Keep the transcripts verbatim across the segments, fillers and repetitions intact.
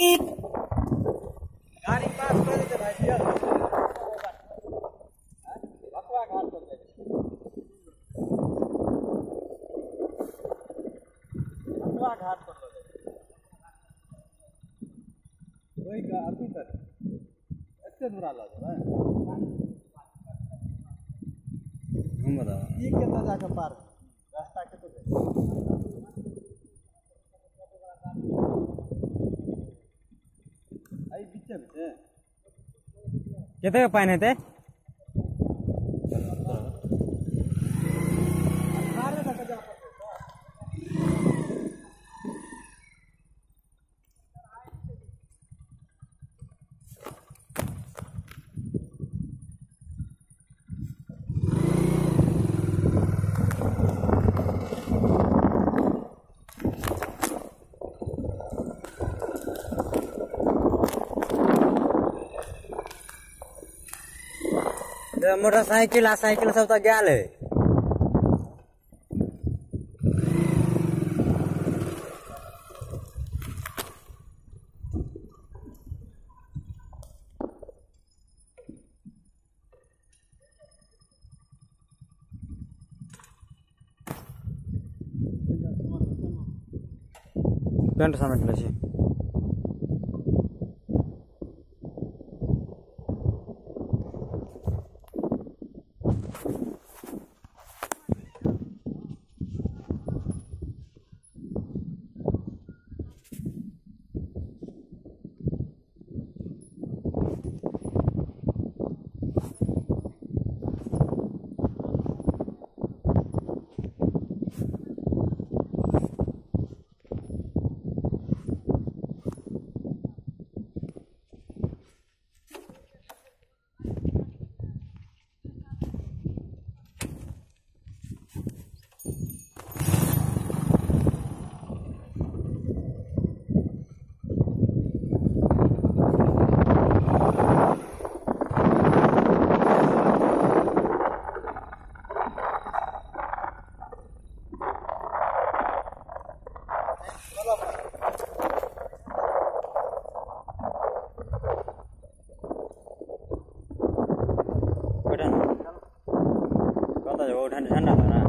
गाड़ी पास कर देते भाई दिया बकवा घाट पर जाए बकवा घाट पर ले वही का अभी तक अच्छे दूर ला दो है हम बता ये कितना जाकर पार रास्ता के तो आई बीच में कितने पानी है ते मोटरसाइकिल आ साइकिल सब तो गया है पेंट समेट ले छी ठंडा ठंडा था ना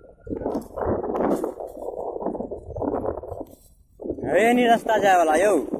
नहीं रास्ता जाए वाला यो।